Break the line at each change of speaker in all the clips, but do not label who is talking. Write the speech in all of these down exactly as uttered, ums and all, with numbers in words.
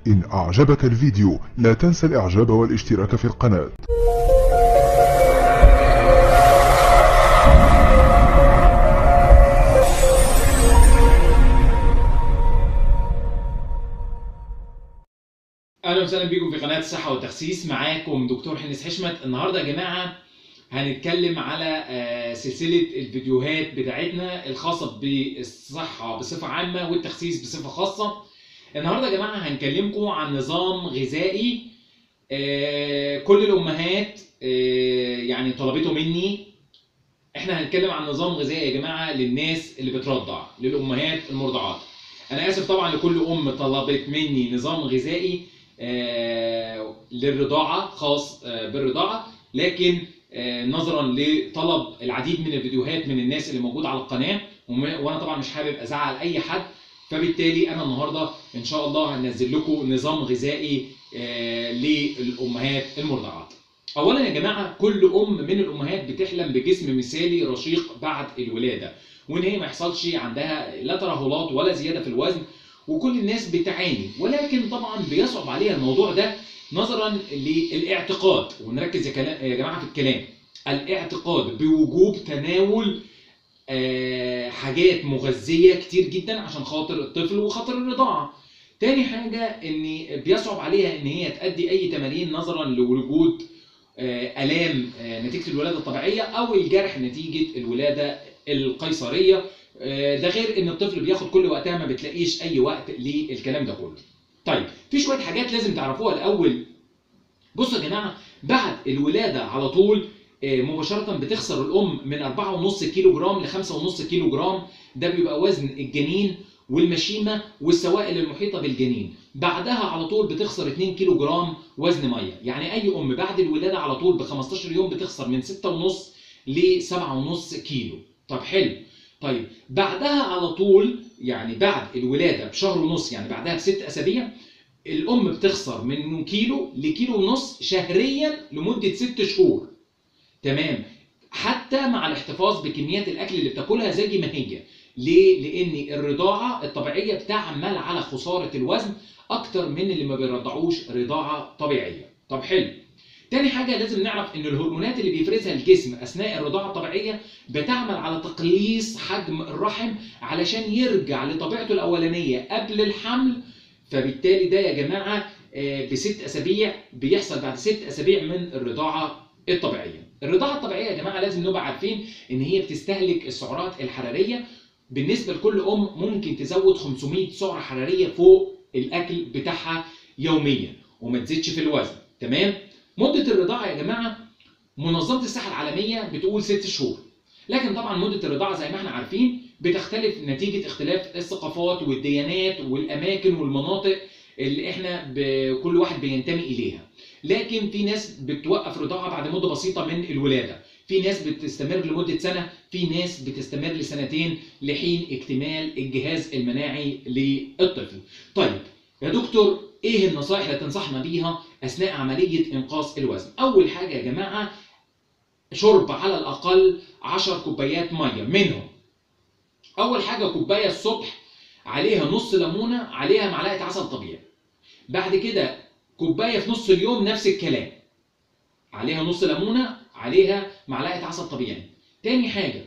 إن أعجبك الفيديو لا تنسى الإعجاب والاشتراك في القناة.
اهلا وسهلا بيكم في قناه الصحه والتخسيس. معاكم دكتور حنس حشمت. النهارده يا جماعه هنتكلم على سلسله الفيديوهات بتاعتنا الخاصه بالصحه بصفه عامه والتخسيس بصفه خاصه. النهارده يا جماعه هنكلمكم عن نظام غذائي كل الامهات يعني طلبته مني. احنا هنتكلم عن نظام غذائي يا جماعه للناس اللي بترضع، للامهات المرضعات. انا اسف طبعا لكل ام طلبت مني نظام غذائي آه للرضاعه، خاص آه بالرضاعه، لكن آه نظرا لطلب العديد من الفيديوهات من الناس اللي موجوده على القناه، وانا طبعا مش حابب ازعل اي حد، فبالتالي انا النهارده ان شاء الله هنزل لكم نظام غذائي آه للامهات المرضعات. اولا يا جماعه، كل ام من الامهات بتحلم بجسم مثالي رشيق بعد الولاده، وان هي ما يحصلش عندها لا ترهلات ولا زياده في الوزن، وكل الناس بتعاني، ولكن طبعا بيصعب عليها الموضوع ده نظرا للاعتقاد. ونركز يا جماعه في الكلام، الاعتقاد بوجوب تناول حاجات مغذيه كتير جدا عشان خاطر الطفل وخاطر الرضاعه. تاني حاجه ان بيصعب عليها ان هي تأدي اي تمارين نظرا لوجود الام نتيجه الولاده الطبيعيه او الجرح نتيجه الولاده القيصريه. ده غير ان الطفل بياخد كل وقتها، ما بتلاقيش اي وقت للكلام ده كله. طيب، في شويه حاجات لازم تعرفوها الاول. بصوا يا جماعه، بعد الولاده على طول مباشره بتخسر الام من أربعة ونص كيلو جرام ل خمسة ونص كيلو جرام. ده بيبقى وزن الجنين والمشيمه والسوائل المحيطه بالجنين. بعدها على طول بتخسر اتنين كيلو جرام وزن ميه. يعني اي ام بعد الولاده على طول ب خمستاشر يوم بتخسر من ستة ونص ل سبعة ونص كيلو. طب حلو. طيب بعدها على طول، يعني بعد الولاده بشهر ونص، يعني بعدها بست اسابيع، الام بتخسر من كيلو لكيلو ونص شهريا لمده ست شهور. تمام، حتى مع الاحتفاظ بكميات الاكل اللي بتاكلها زي ما هي. ليه؟ لان الرضاعه الطبيعيه بتعمل على خساره الوزن اكتر من اللي ما بيرضعوش رضاعه طبيعيه. طب حلو. تاني حاجه لازم نعرف ان الهرمونات اللي بيفرزها الجسم اثناء الرضاعه الطبيعيه بتعمل على تقليص حجم الرحم علشان يرجع لطبيعته الاولانيه قبل الحمل. فبالتالي ده يا جماعه بست اسابيع بيحصل بعد ست اسابيع من الرضاعه الطبيعيه. الرضاعه الطبيعيه يا جماعه لازم نبقى عارفين ان هي بتستهلك السعرات الحراريه. بالنسبه لكل ام ممكن تزود خمسمية سعره حراريه فوق الاكل بتاعها يوميا وما تزيدش في الوزن. تمام؟ مده الرضاعه يا جماعه منظمه الصحه العالميه بتقول ست شهور، لكن طبعا مده الرضاعه زي ما احنا عارفين بتختلف نتيجه اختلاف الثقافات والديانات والاماكن والمناطق اللي احنا كل واحد بينتمي اليها. لكن في ناس بتوقف رضاعه بعد مده بسيطه من الولاده، في ناس بتستمر لمده سنه، في ناس بتستمر لسنتين لحين اكتمال الجهاز المناعي للطفل. طيب يا دكتور، ايه النصائح اللي تنصحنا بيها اثناء عمليه انقاص الوزن؟ اول حاجه يا جماعه، شرب على الاقل عشر كوبايات ميه. منهم اول حاجه كوبايه الصبح عليها نص ليمونه عليها معلقه عسل طبيعي. بعد كده كوبايه في نص اليوم نفس الكلام، عليها نص ليمونه عليها معلقه عسل طبيعي. تاني حاجه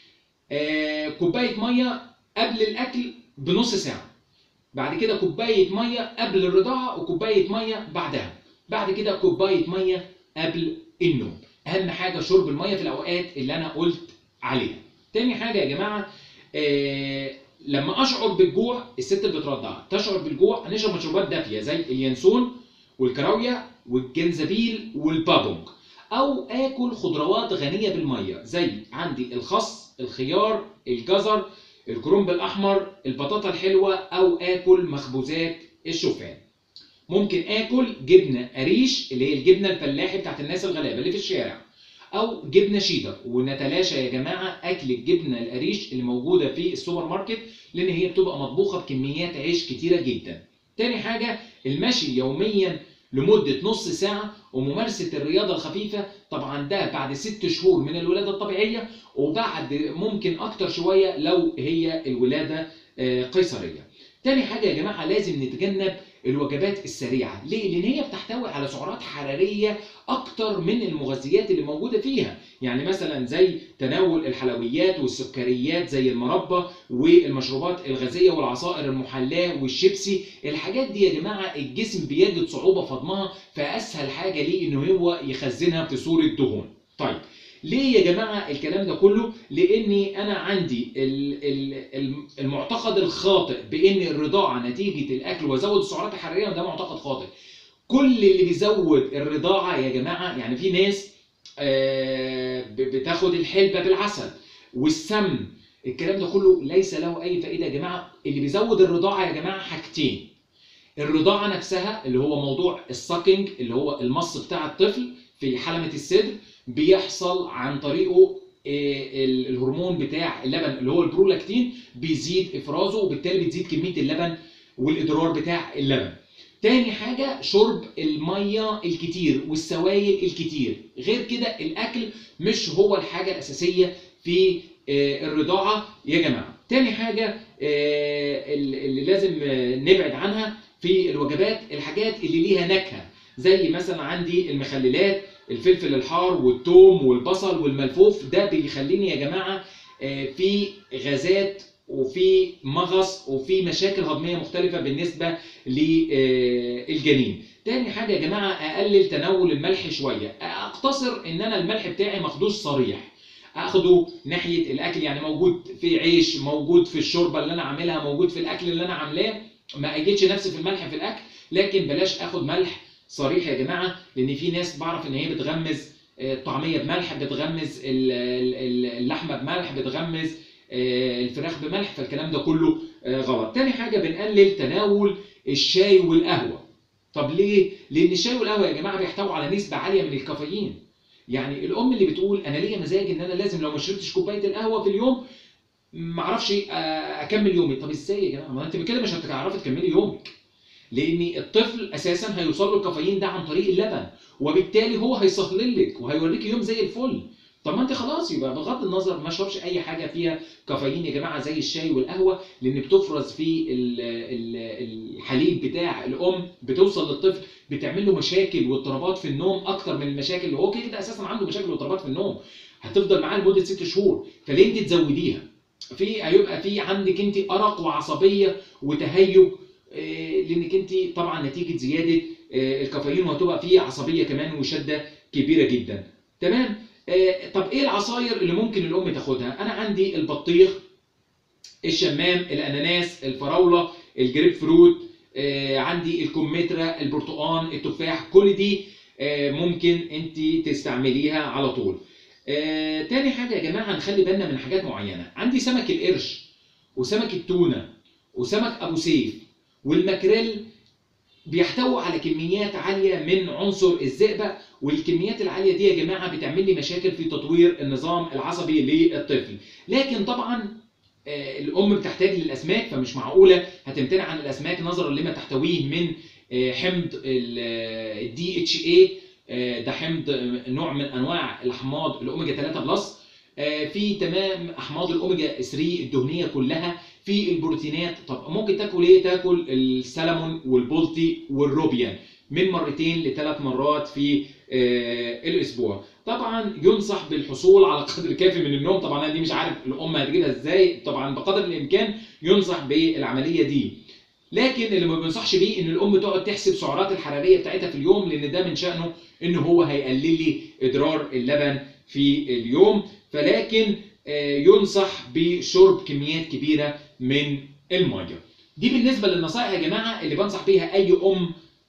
آه كوبايه ميه قبل الاكل بنص ساعه. بعد كده كوبايه ميه قبل الرضاعه وكوبايه ميه بعدها. بعد كده كوبايه ميه قبل النوم. اهم حاجه شرب الميه في الاوقات اللي انا قلت عليها. تاني حاجه يا جماعه، آه لما اشعر بالجوع، الست اللي بترضع تشعر بالجوع، هنشرب مشروبات دافيه زي اليانسون والكراويه والجنزبيل والبابونج، او اكل خضروات غنيه بالميه زي عندي الخس، الخيار، الجزر، الكرنب الاحمر، البطاطا الحلوه، او اكل مخبوزات الشوفان. ممكن اكل جبنه قريش اللي هي الجبنه الفلاحي بتاعت الناس الغلابه اللي في الشارع، او جبنه شيدر. ونتلاشى يا جماعه اكل الجبنه القريش اللي موجوده في السوبر ماركت، لان هي بتبقى مطبوخه بكميات عيش كتيره جدا. تاني حاجه المشي يوميا لمده نص ساعه، وممارسه الرياضه الخفيفه. طبعا ده بعد ست شهور من الولاده الطبيعيه، وبعد ممكن اكتر شويه لو هي الولاده قيصريه. تاني حاجه يا جماعه لازم نتجنب الوجبات السريعه. ليه؟ لان هي بتحتوي على سعرات حراريه اكتر من المغذيات اللي موجوده فيها. يعني مثلا زي تناول الحلويات والسكريات زي المربى والمشروبات الغازيه والعصائر المحلاه والشيبسي، الحاجات دي يا جماعه الجسم بيجد صعوبه في هضمها، فاسهل حاجه ليه انه هو يخزنها في صوره دهون. طيب ليه يا جماعه الكلام ده كله؟ لاني انا عندي المعتقد الخاطئ بان الرضاعه نتيجه الاكل وازود السعرات الحراريه، وده معتقد خاطئ. كل اللي بيزود الرضاعه يا جماعه، يعني في ناس بتاخد الحلبه بالعسل والسمن، الكلام ده كله ليس له اي فائده يا جماعه. اللي بيزود الرضاعه يا جماعه حاجتين: الرضاعه نفسها اللي هو موضوع الساكينج اللي هو المص بتاع الطفل في حلمه الصدر، بيحصل عن طريقه الهرمون بتاع اللبن اللي هو البرولاكتين بيزيد افرازه، وبالتالي بتزيد كميه اللبن والادرار بتاع اللبن. تاني حاجه شرب الميه الكتير والسوائل الكتير. غير كده الاكل مش هو الحاجه الاساسيه في الرضاعه يا جماعه. تاني حاجه اللي لازم نبعد عنها في الوجبات الحاجات اللي ليها نكهه، زي مثلا عندي المخللات، الفلفل الحار والثوم والبصل والملفوف. ده بيخليني يا جماعه في غازات وفي مغص وفي مشاكل هضميه مختلفه بالنسبه للجنين. تاني حاجه يا جماعه اقلل تناول الملح شويه، اقتصر ان انا الملح بتاعي ماخدوش صريح، اخده ناحيه الاكل، يعني موجود في عيش، موجود في الشوربه اللي انا عاملها، موجود في الاكل اللي انا عاملاه، ما اجيتش نفسي في الملح في الاكل. لكن بلاش اخد ملح صريح يا جماعه، لان في ناس بعرف ان هي بتغمز الطعميه بملح، بتغمز اللحمه بملح، بتغمز الفراخ بملح، فالكلام ده كله غلط. تاني حاجه بنقلل تناول الشاي والقهوه. طب ليه؟ لان الشاي والقهوه يا جماعه بيحتووا على نسبه عاليه من الكافيين. يعني الام اللي بتقول انا ليا مزاج ان انا لازم لو ما شربتش كوبايه القهوه في اليوم ما اعرفش اكمل يومي. طب ازاي يا جماعه؟ ما انت بكده مش هتعرفي تكملي يومك، لان الطفل اساسا هيوصل له الكافيين ده عن طريق اللبن، وبالتالي هو هيسهل لك وهيوريك يوم زي الفل. طب ما انت خلاص يبقى بغض النظر ما اشربش اي حاجه فيها كافيين يا جماعه زي الشاي والقهوه، لان بتفرز في الحليب بتاع الام، بتوصل للطفل بتعمل له مشاكل واضطرابات في النوم اكتر من المشاكل اللي هو كده اساسا عنده مشاكل واضطرابات في النوم، هتفضل معاه لمده ست شهور. فليه انت تزوديها؟ في هيبقى في عندك انت ارق وعصبيه وتهيج، لانك انت طبعا نتيجه زياده الكافيين، وهتبقى فيه عصبيه كمان وشده كبيره جدا. تمام؟ طب ايه العصاير اللي ممكن الام تاخدها؟ انا عندي البطيخ، الشمام، الاناناس، الفراوله، الجريب فروت، عندي الكمثرى، البرتقال، التفاح، كل دي ممكن انت تستعمليها على طول. تاني حاجه يا جماعه نخلي بالنا من حاجات معينه. عندي سمك القرش وسمك التونه وسمك ابو سيف والماكريل بيحتووا على كميات عاليه من عنصر الزئبق، والكميات العاليه دي يا جماعه بتعمل لي مشاكل في تطوير النظام العصبي للطفل. لكن طبعا الام بتحتاج للاسماك، فمش معقوله هتمتنع عن الاسماك نظرا لما تحتويه من حمض الدي اتش اي، ده حمض نوع من انواع الاحماض الاوميجا ثلاثة بلس، في تمام احماض الاوميجا ثلاثة الدهنيه كلها، في البروتينات. طب ممكن تاكل ايه؟ تاكل السلمون والبلطي والروبيان من مرتين لثلاث مرات في الاسبوع. طبعا ينصح بالحصول على قدر كافي من النوم. طبعا انا دي مش عارف الام هتجيبها ازاي، طبعا بقدر الامكان ينصح بالعمليه دي. لكن اللي ما بنصحش بيه ان الام تقعد تحسب سعرات الحراريه بتاعتها في اليوم، لان ده من شانه ان هو هيقلل لي ادرار اللبن في اليوم. فلكن ينصح بشرب كميات كبيره من الميه. دي بالنسبه للنصائح يا جماعه اللي بنصح بيها اي ام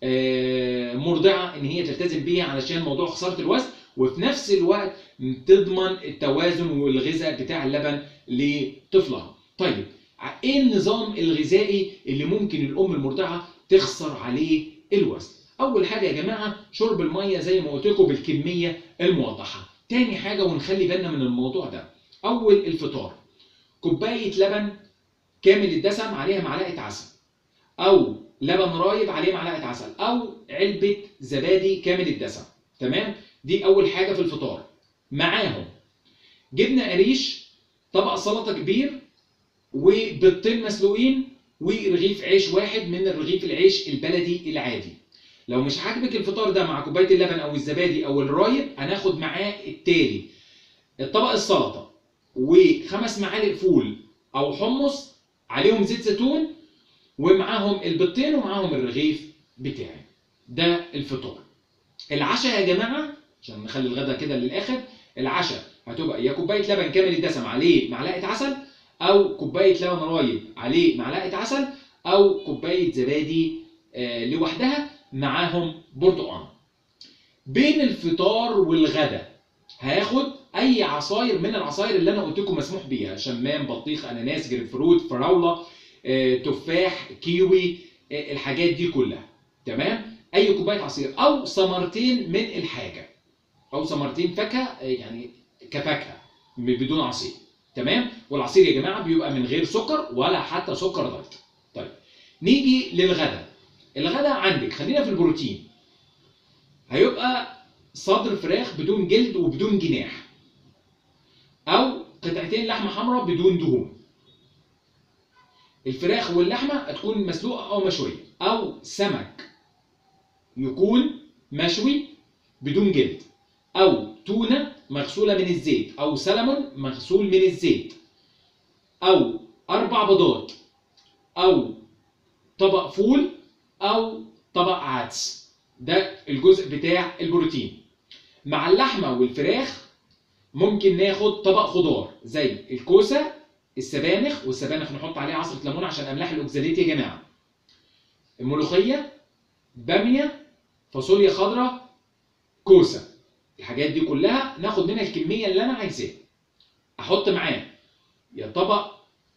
مرضعه ان هي تلتزم بيها علشان موضوع خساره الوزن، وفي نفس الوقت تضمن التوازن والغذاء بتاع اللبن لطفلها. طيب ايه النظام الغذائي اللي ممكن الام المرضعه تخسر عليه الوزن؟ اول حاجه يا جماعه شرب الميه زي ما قلت لكم بالكميه الموضحه. تاني حاجه ونخلي بالنا من الموضوع ده، اول الفطار كوبايه لبن كامل الدسم عليها معلقه عسل، او لبن رايب عليه معلقه عسل، او علبه زبادي كامل الدسم. تمام؟ دي اول حاجه في الفطار. معاهم جبنه قريش، طبق سلطه كبير، وبيضتين مسلوقين، ورغيف عيش واحد من الرغيف العيش البلدي العادي. لو مش عاجبك الفطار ده مع كوبايه اللبن او الزبادي او الرايب، هناخد معاه التالي: الطبق السلطه وخمس معالق فول او حمص عليهم زيت زيتون، ومعاهم البيضتين ومعاهم الرغيف بتاعي. ده الفطار. العشاء يا جماعه عشان نخلي الغدا كده للاخر، العشاء هتبقى يا كوبايه لبن كامل الدسم عليه معلقه عسل، او كوبايه لبن رايب عليه معلقه عسل، او كوبايه زبادي آه لوحدها معاهم برتقان. بين الفطار والغدا هاخد اي عصاير من العصاير اللي انا قلت لكم مسموح بيها: شمام، بطيخ، اناناس، جريب فروت، فراوله، آه، تفاح، كيوي، آه، الحاجات دي كلها. تمام؟ اي كوبايه عصير او ثمرتين من الحاجه، او ثمرتين فاكهه آه، يعني كفاكهه بدون عصير. تمام؟ والعصير يا جماعه بيبقى من غير سكر ولا حتى سكر دايت. طيب نيجي للغدا. الغدا عندك خلينا في البروتين، هيبقى صدر فراخ بدون جلد وبدون جناح، او قطعتين لحمه حمراء بدون دهون. الفراخ واللحمه هتكون مسلوقه او مشويه، او سمك يكون مشوي بدون جلد، او تونه مغسوله من الزيت، او سلمون مغسول من الزيت، او اربع بيضات، او طبق فول، او طبق عدس. ده الجزء بتاع البروتين. مع اللحمه والفراخ ممكن ناخد طبق خضار زي الكوسه، السبانخ، والسبانخ نحط عليه عصره ليمون عشان املاح الاوكساليت يا جماعه، الملوخيه، باميه، فاصوليا خضراء، كوسه. الحاجات دي كلها ناخد منها الكميه اللي انا عايزاها. احط معاه يا طبق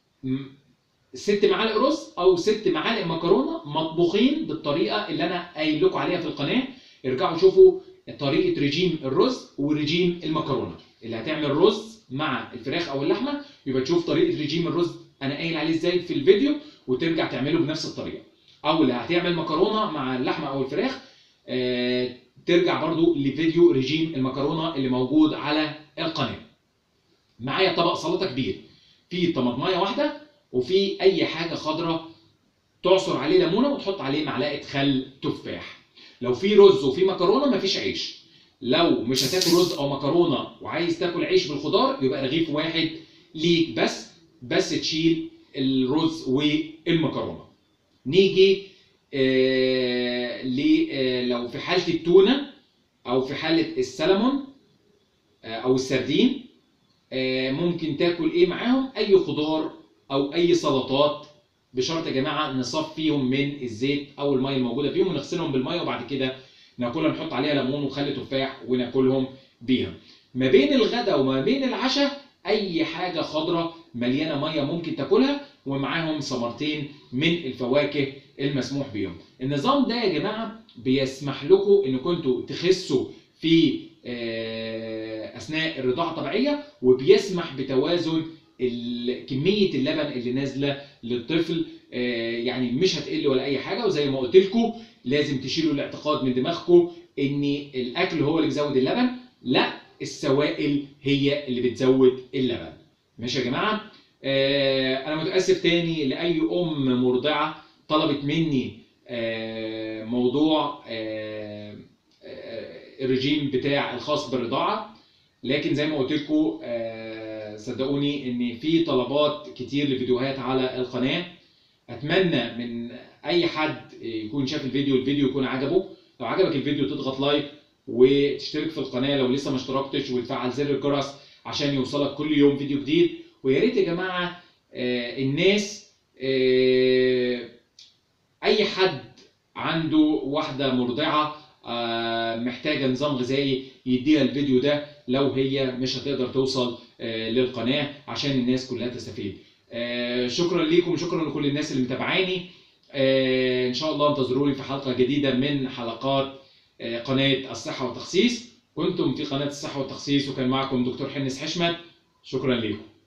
ست معالق رز او ست معالق مكرونه مطبوخين بالطريقه اللي انا قايل لكم عليها في القناه. ارجعوا شوفوا طريقه رجيم الرز ورجيم المكرونه. اللي هتعمل رز مع الفراخ او اللحمه يبقى تشوف طريقه رجيم الرز انا قايل عليه ازاي في الفيديو وترجع تعمله بنفس الطريقه. او اللي هتعمل مكرونه مع اللحمه او الفراخ آه ترجع برضو لفيديو رجيم المكرونه اللي موجود على القناه. معايا طبق سلطه كبير فيه طماطمايه واحده، وفي اي حاجه خضراء تعصر عليه ليمونه وتحط عليه معلقه خل تفاح. لو في رز وفي مكرونه مفيش عيش. لو مش هتاكل رز او مكرونه وعايز تاكل عيش بالخضار يبقى رغيف واحد ليك بس بس تشيل الرز والمكرونه. نيجي آه ل آه لو في حاله التونه او في حاله السلمون آه او السردين آه ممكن تاكل ايه معاهم؟ اي خضار او اي سلطات، بشرط يا جماعه نصفيهم من الزيت او الميه الموجوده فيهم ونغسلهم بالميه وبعد كده ناكلها، نحط عليها ليمون وخل تفاح وناكلهم بيها. ما بين الغداء وما بين العشاء اي حاجه خضراء مليانه ميه ممكن تاكلها، ومعاهم ثمرتين من الفواكه المسموح بيهم. النظام ده يا جماعه بيسمح لكم ان كنتوا تخسوا في اثناء الرضاعه الطبيعيه، وبيسمح بتوازن كميه اللبن اللي نازله للطفل، يعني مش هتقل ولا اي حاجه. وزي ما قلت لكم لازم تشيلوا الاعتقاد من دماغكم ان الاكل هو اللي بيزود اللبن، لا، السوائل هي اللي بتزود اللبن. ماشي يا جماعه؟ آه انا متاسف تاني لاي ام مرضعه طلبت مني آه موضوع آه آه الرجيم بتاع الخاص بالرضاعه، لكن زي ما قلت لكم آه صدقوني ان في طلبات كتير لفيديوهات على القناه. اتمنى من اي حد يكون شاف الفيديو الفيديو يكون عجبه. لو عجبك الفيديو تضغط لايك وتشترك في القناه لو لسه ما اشتركتش، وتفعل زر الجرس عشان يوصلك كل يوم فيديو جديد. ويا ريت يا جماعه آه الناس آه اي حد عنده واحده مرضعه آه محتاجه نظام غذائي يديها الفيديو ده لو هي مش هتقدر توصل آه للقناه عشان الناس كلها تستفيد. آه شكرا ليكم، شكرا لكل الناس اللي متابعاني. آه ان شاء الله انتظروني في حلقه جديده من حلقات آه قناه الصحه والتخسيس. كنتم في قناه الصحه والتخسيس وكان معكم دكتور حنس حشمت. شكرا لكم.